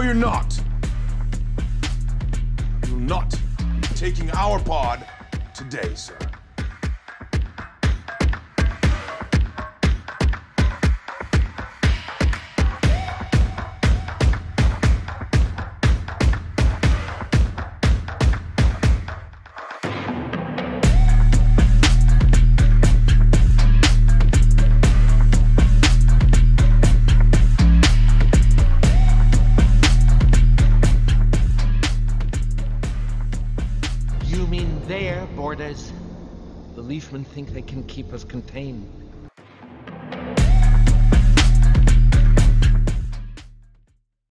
Fear not. You're not taking our pod today, sir. You mean their borders? The Leafmen think they can keep us contained.